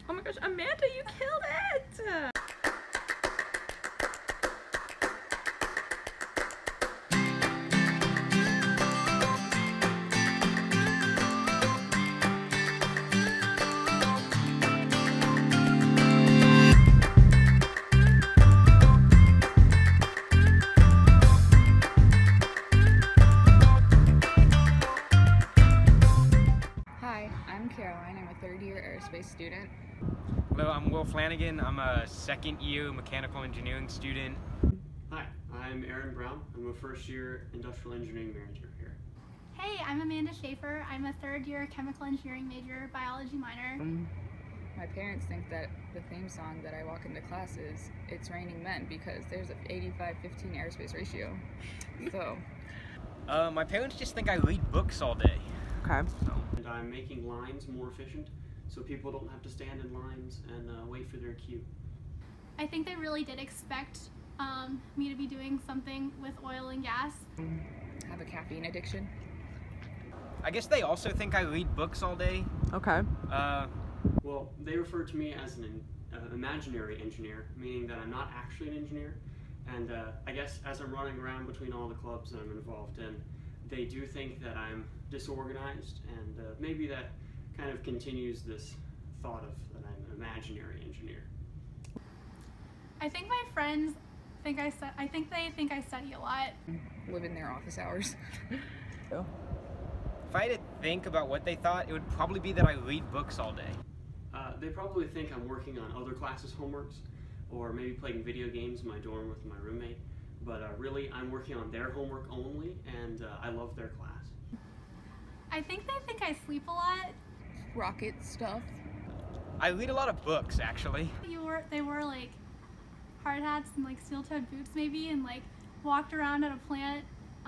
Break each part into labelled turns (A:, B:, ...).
A: Oh my gosh, Amanda, you killed it!
B: Hi, I'm Caroline. I'm a third-year aerospace student.
C: Hello, I'm Will Flanagan. I'm a second-year mechanical engineering student.
D: Hi, I'm Aaron Brown. I'm a first-year industrial engineering manager here.
E: Hey, I'm Amanda Schaefer. I'm a third-year chemical engineering major, biology minor.
B: My parents think that the theme song that I walk into class is "It's Raining Men" because there's an 85-15 aerospace ratio. So,
C: My parents just think I read books all day.
A: Okay.
D: And I'm making lines more efficient so people don't have to stand in lines and wait for their cue.
E: I think they really did expect me to be doing something with oil and gas.
B: have a caffeine addiction.
C: I guess they also think I read books all day.
A: Okay.
D: Well, they refer to me as an imaginary engineer, meaning that I'm not actually an engineer. And I guess as I'm running around between all the clubs that I'm involved in, they do think that I'm disorganized, and maybe that kind of continues this thought of that I'm an imaginary engineer.
E: I think my friends think they think I study a lot.
B: Live in their office hours.
C: If I had to think about what they thought, it would probably be that I read books all day.
D: They probably think I'm working on other classes' homeworks, or maybe playing video games in my dorm with my roommate. But really, I'm working on their homework only, and I love their class.
E: I think they think I sleep a lot.
B: Rocket stuff.
C: I read a lot of books, actually.
E: They wore like hard hats and like steel-toed boots maybe, and like walked around at a plant.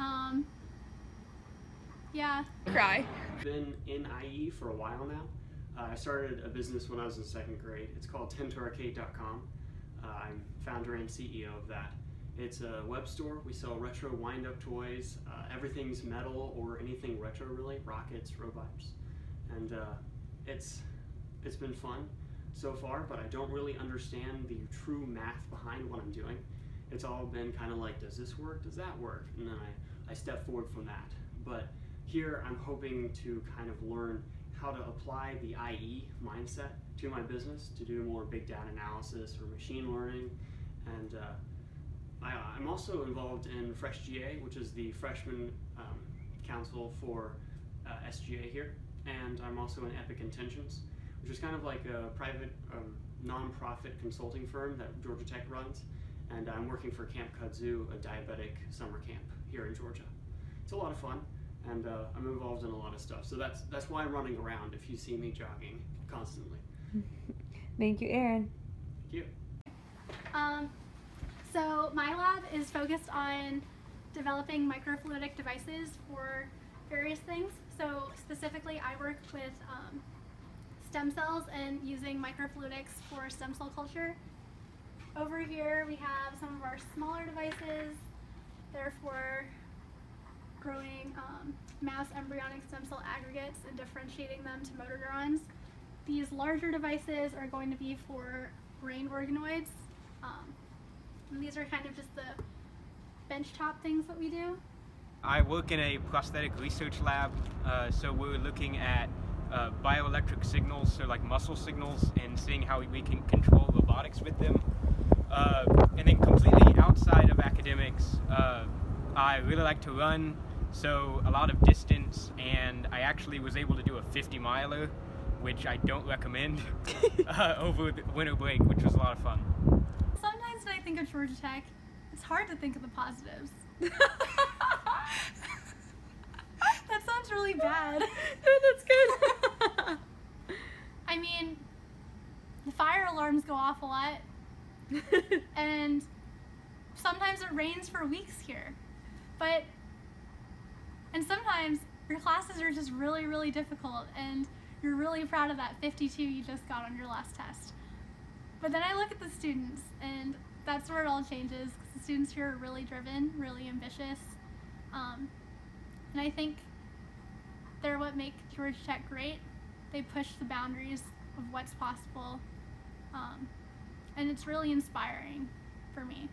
E: Yeah.
B: Cry.
D: I've been in IE for a while now. I started a business when I was in second grade. It's called tentoarcade.com. I'm founder and CEO of that. It's a web store. We sell retro wind-up toys. Everything's metal or anything retro, really. Rockets, robots. And it's been fun so far, but I don't really understand the true math behind what I'm doing. It's all been kind of like, does this work? Does that work? And then I step forward from that. But here I'm hoping to kind of learn how to apply the IE mindset to my business to do more big data analysis or machine learning. And I'm also involved in FreshGA, which is the freshman council for SGA here. And I'm also in Epic Intentions, which is kind of like a private non-profit consulting firm that Georgia Tech runs. And I'm working for Camp Kudzu, a diabetic summer camp here in Georgia. It's a lot of fun, and I'm involved in a lot of stuff. So that's why I'm running around if you see me jogging constantly.
A: Thank you, Aaron.
D: Thank you.
E: So my lab is focused on developing microfluidic devices for various things. So specifically, I work with stem cells and using microfluidics for stem cell culture. Over here, we have some of our smaller devices. They're for growing mouse embryonic stem cell aggregates and differentiating them to motor neurons. These larger devices are going to be for brain organoids. And these are kind of just the benchtop things that we do.
C: I work in a prosthetic research lab, so we're looking at bioelectric signals, so like muscle signals, and seeing how we can control robotics with them. And then completely outside of academics, I really like to run, so a lot of distance, and I actually was able to do a 50-miler, which I don't recommend, over the winter break, which was a lot of fun.
E: Sometimes when I think of Georgia Tech, it's hard to think of the positives. That sounds really bad.
A: No, that's good.
E: I mean, the fire alarms go off a lot, and sometimes it rains for weeks here. And sometimes your classes are just really, really difficult, and you're really proud of that 52 you just got on your last test. But then I look at the students, and that's where it all changes, because the students here are really driven, really ambitious, and I think they're what make Georgia Tech great. They push the boundaries of what's possible. And it's really inspiring for me.